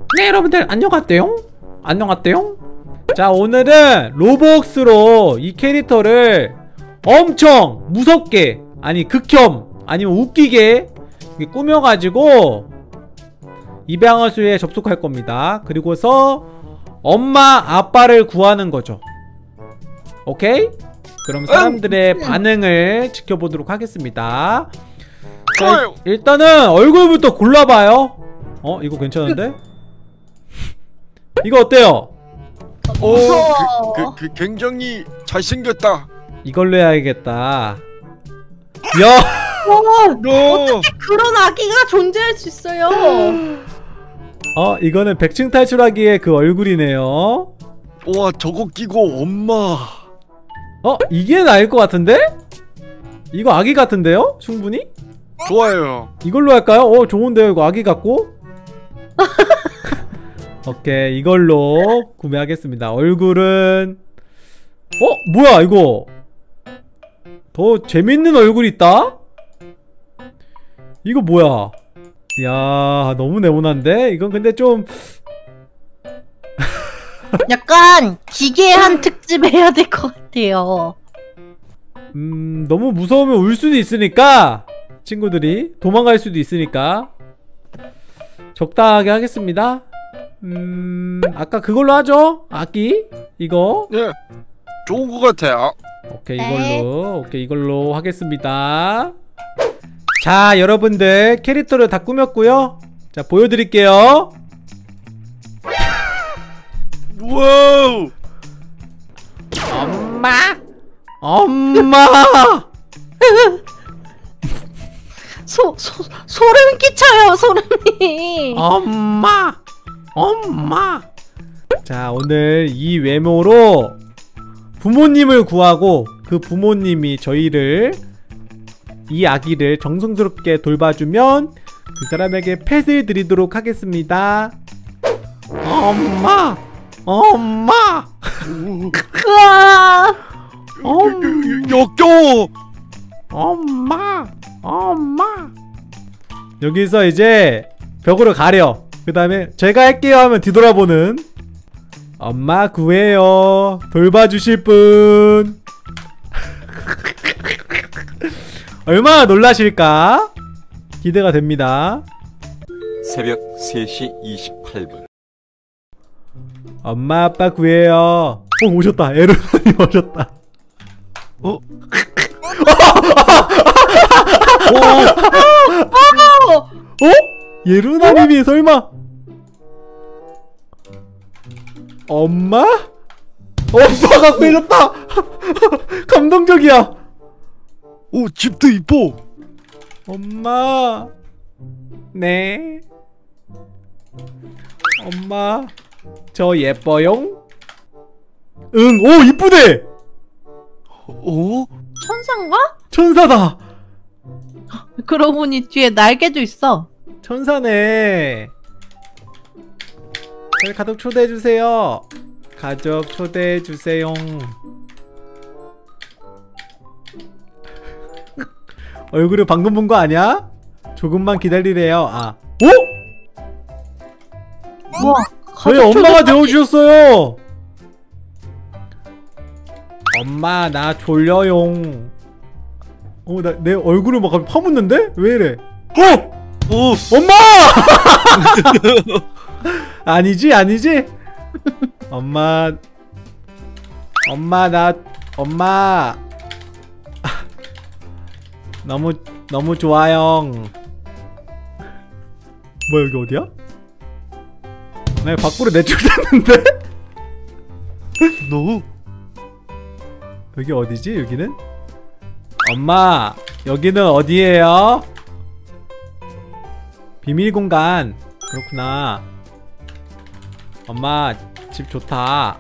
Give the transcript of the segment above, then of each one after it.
네 여러분들 안녕하세요. 안녕하세요. 자 오늘은 로벅스로 이 캐릭터를 엄청 무섭게 아니 극혐 아니면 웃기게 꾸며가지고 입양어수에 접속할 겁니다. 그리고서 엄마 아빠를 구하는 거죠. 오케이? 그럼 사람들의 반응을 지켜보도록 하겠습니다. 자, 일단은 얼굴부터 골라봐요. 이거 괜찮은데? 이거 어때요? 굉장히 잘생겼다. 이걸로 해야겠다. 야! 어떻게 그런 아기가 존재할 수 있어요? 이거는 백층 탈출하기의 그 얼굴이네요. 와, 저거 끼고 엄마. 이게 나을 것 같은데? 이거 아기 같은데요? 충분히? 좋아요. 이걸로 할까요? 좋은데요 이거 아기 같고? 오케이 이걸로 구매하겠습니다. 얼굴은 뭐야 이거 더 재밌는 얼굴 있다? 이거 뭐야? 이야 너무 네모난데? 이건 근데 좀 약간 기괴한 특집 해야 될 것 같아요. 너무 무서우면 울 수도 있으니까 친구들이 도망갈 수도 있으니까 적당하게 하겠습니다. 아까 그걸로 하죠? 아기? 이거? 네 좋은 것 같아요. 오케이 이걸로 오케이 이걸로 하겠습니다. 자 여러분들 캐릭터를 다 꾸몄고요. 자 보여드릴게요. 와우. 엄마 소름 끼쳐요 소름이. 엄마 자 오늘 이 외모로 부모님을 구하고 그 부모님이 저희를 이 아기를 정성스럽게 돌봐주면 그 사람에게 펫을 드리도록 하겠습니다. 엄마 으아. 역겨워. 엄마 여기서 이제 벽으로 가려. 그 다음에 제가 할게요 하면 뒤돌아보는 엄마 구해요 돌봐주실 분. 얼마나 놀라실까 기대가 됩니다. 새벽 3시 28분 엄마 아빠 구해요. 오셨다. 에르나님 오셨다. 예루나님이 설마 엄마? 엄마가 구해줬다. 감동적이야. 집도 이뻐. 엄마. 네. 엄마 저 예뻐용? 응. 오 이쁘네. 천사인가? 천사다. 그러고 보니 뒤에 날개도 있어. 천사네. 저희 가족 초대해주세요. 가족 초대해주세요. 얼굴을 방금 본 거 아니야? 조금만 기다리래요. 오? 우와, 저희 엄마가 되어주셨어요. 엄마 나 졸려용. 내 얼굴을 막 파묻는데? 왜 이래? 엄마! 아니지? 엄마 너무 좋아요. 뭐야 여기 어디야? 나 밖으로 내쫓았는데? 너? 여기 어디지? 여기는? 엄마 여기는 어디예요? 비밀 공간. 그렇구나. 엄마 집 좋다.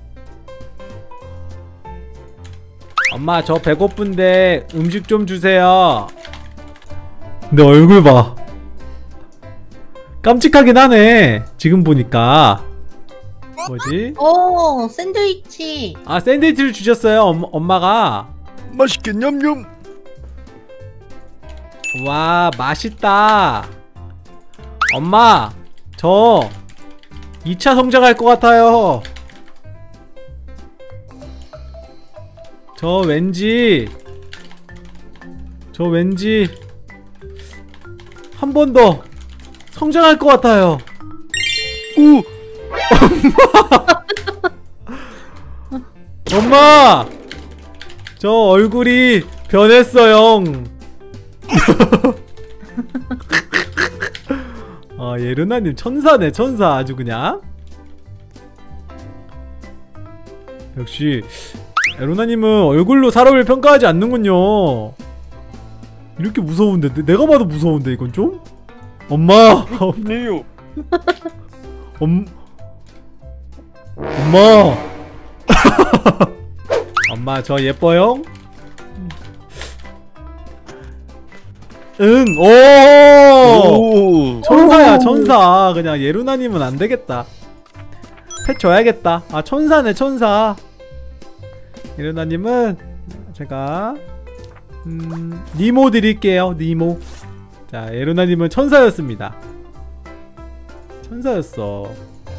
엄마 저 배고픈데 음식 좀 주세요. 내 얼굴 봐. 깜찍하긴 하네 지금 보니까. 뭐지? 샌드위치. 샌드위치를 주셨어요 엄마가. 맛있게 냠냠. 와 맛있다. 엄마 저 2차 성장할 것 같아요. 저 왠지 한 번 더 성장할 것 같아요. 오, 엄마! 저 얼굴이 변했어요. 아, 예르나님 천사네, 천사. 아주 그냥. 역시 예르나님은 얼굴로 사람을 평가하지 않는군요. 이렇게 무서운데, 내가 봐도 무서운데 이건 좀? 엄마! 네요. 엄마! 엄마 저 예뻐요? 응! 오! 오, 천사야 천사. 그냥 예루나님은 안되겠다. 펫 줘야겠다. 아 천사네 천사. 예루나님은 제가 니모 드릴게요. 니모. 자 예루나님은 천사였습니다. 천사였어.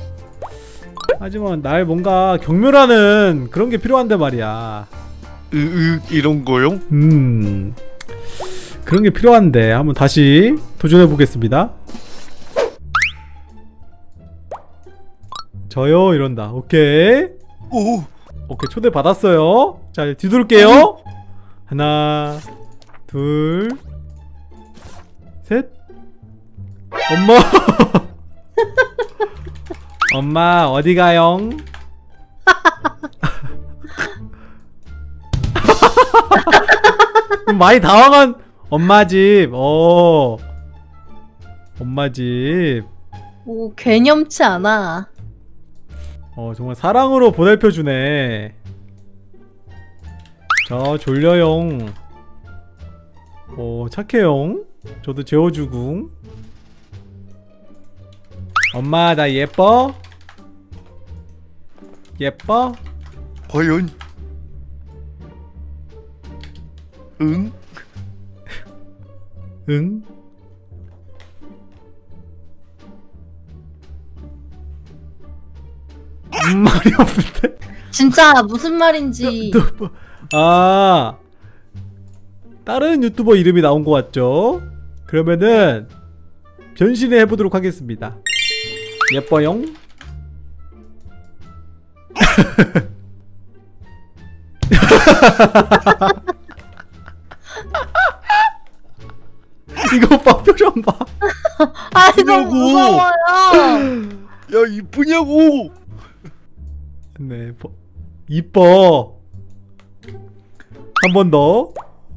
하지만 날 뭔가 경멸하는 그런 게 필요한데 말이야. 이런 거요? 그런 게 필요한데 한번 다시 도전해 보겠습니다. 저요 이런다. 오케이. 오, 오케이 초대 받았어요. 자 뒤돌게요. 하나 둘 셋. 엄마. 엄마 어디 가용? 많이 당황한 엄마 집. 엄마 집. 오, 개념치 않아. 정말 사랑으로 보살펴 주네. 저 졸려용. 착해용. 저도 재워주궁. 엄마 나 예뻐? 예뻐? 과연? 응? 응? 말이 없는데? 진짜 무슨 말인지. 아 다른 유튜버 이름이 나온 것 같죠? 그러면은 변신을 해보도록 하겠습니다. 예뻐용? 이거 봐 표정 봐. 아, 너무 이러고. 무서워요. 야, 이쁘냐고! 네 이뻐. 한 번 더.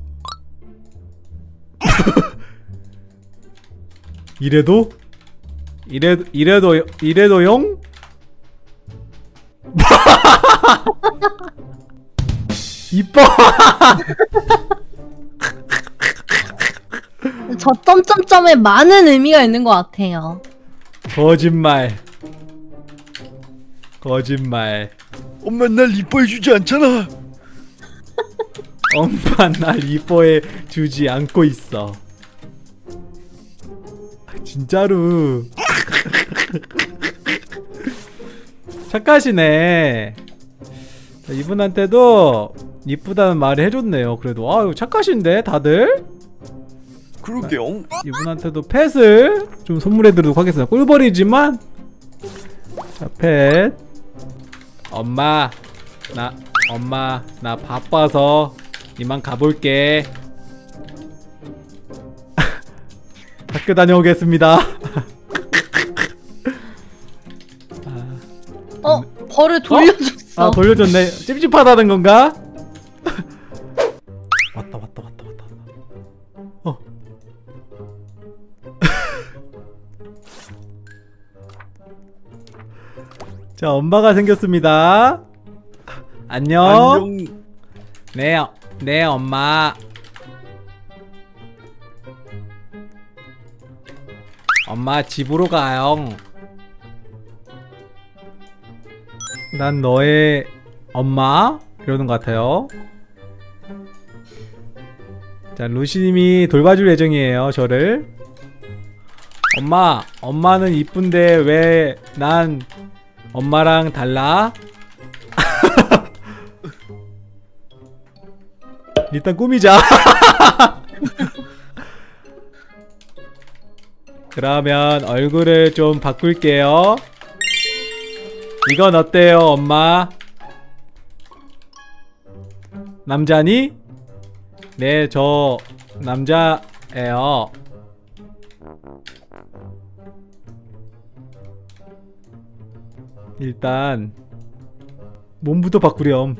이래도 용? 이뻐. 저 점점점에 많은 의미가 있는 것 같아요. 거짓말. 엄마 날 이뻐해주지 않잖아. 엄마 날 이뻐해 주지 않고 있어. 진짜로. 착하시네. 이분한테도 이쁘다는 말을 해줬네요. 그래도 아유 착하신데 다들. 그러게요. 이분한테도 펫을 좀 선물해드리도록 하겠습니다. 꿀벌이지만 자 펫. 엄마 나 바빠서 이만 가볼게. 학교 다녀오겠습니다. 벌을 돌려줬어. 아 돌려줬네. 찝찝하다는 건가? 왔다. 자 엄마가 생겼습니다. 안녕. 네 엄마. 엄마 집으로 가요. 난 너의 엄마? 이러는 것 같아요. 자 루시님이 돌봐줄 예정이에요 저를. 엄마는 이쁜데 왜 난 엄마랑 달라? 일단 꾸미자. 그러면 얼굴을 좀 바꿀게요. 이건 어때요, 엄마? 남자니? 네, 저 남자예요. 일단 몸부터 바꾸렴.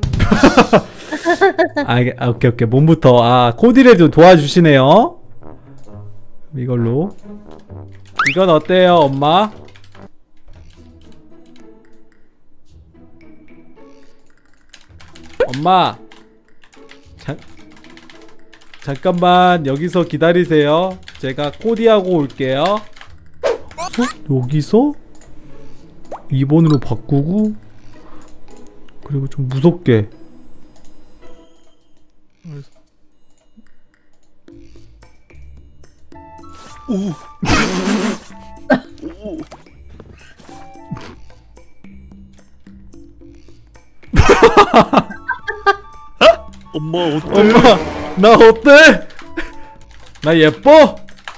오케이. 몸부터. 코디를 도와주시네요. 이걸로. 이건 어때요, 엄마? 엄마, 잠깐만 여기서 기다리세요. 제가 코디하고 올게요. 여기서 2번으로 바꾸고, 그리고 좀 무섭게. 오. 엄마 어때? 엄마, 나 어때? 나 예뻐?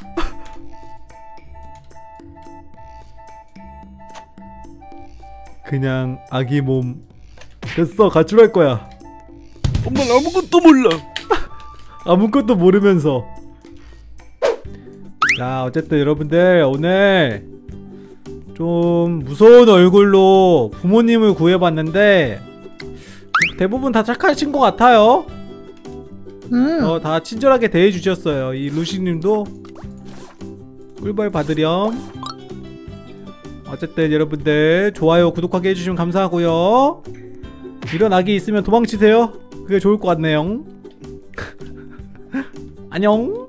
그냥 아기 몸. 됐어, 가출할 거야. 엄마는 아무것도 몰라. 아무것도 모르면서. 자, 어쨌든 여러분들 오늘 좀 무서운 얼굴로 부모님을 구해봤는데 대부분 다 착하신 것 같아요. 다 친절하게 대해주셨어요. 이 루시님도 꿀벌 받으렴. 어쨌든 여러분들 좋아요, 구독하기 해주시면 감사하고요. 이런 악이 있으면 도망치세요. 그게 좋을 것 같네요. 안녕.